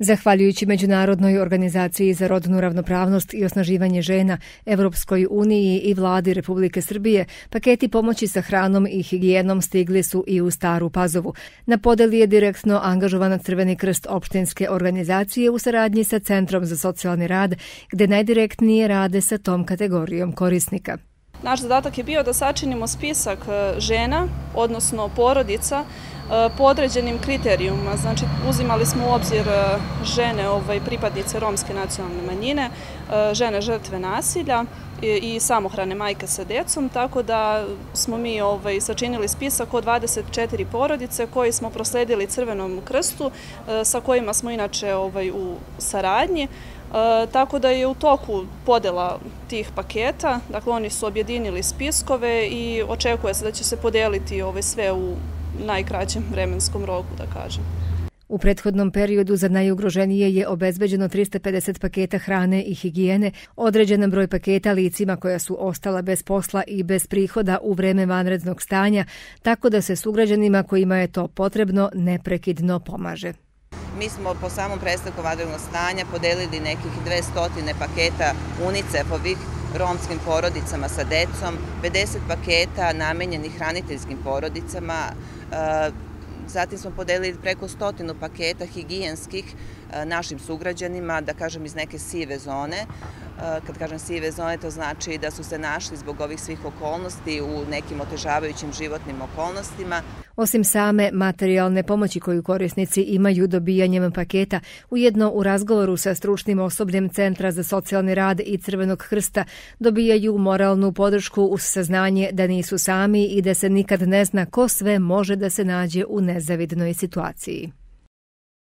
Zahvaljujući Međunarodnoj organizaciji za rodnu ravnopravnost i osnaživanje žena, Evropskoj uniji i vladi Republike Srbije, paketi pomoći sa hranom i higijenom stigli su i u Staru Pazovu. Na podeli je direktno angažovan Crveni krst opštinske organizacije u saradnji sa Centrom za socijalni rad, gde najdirektnije rade sa tom kategorijom korisnika. Naš zadatak je bio da sačinimo spisak žena, odnosno porodica, po određenim kriterijumima. Znači, uzimali smo u obzir žene pripadnice romske nacionalne manjine, žene žrtve nasilja i samohrane majke sa decom, tako da smo mi sačinili spisak od 24 porodice koji smo prosledili Crvenom krstu, sa kojima smo inače u saradnji. Tako da je u toku podela tih paketa, dakle oni su objedinili spiskove i očekuje se da će se podeliti sve u najkraćem vremenskom roku, da kažem. U prethodnom periodu za najugroženije je obezbeđeno 350 paketa hrane i higijene, određen broj paketa licima koja su ostala bez posla i bez prihoda u vreme vanrednog stanja, tako da se sugrađanima kojima je to potrebno neprekidno pomaže. Mi smo po samom prestanku vanrednog stanja podelili nekih 200 paketa UNICEF-ovih romskim porodicama sa decom, 50 paketa namenjenih hraniteljskim porodicama, zatim smo podelili preko 100 paketa higijenskih našim sugrađanima, da kažem iz neke sive zone. Kad kažem sive zone, to znači da su se našli zbog ovih svih okolnosti u nekim otežavajućim životnim okolnostima. Osim same materijalne pomoći koju korisnici imaju dobijanjem paketa, ujedno u razgovoru sa stručnim osobljem Centra za socijalni rad i Crvenog krsta dobijaju moralnu podršku uz saznanje da nisu sami i da se nikad ne zna ko sve može da se nađe u nezavidnoj situaciji.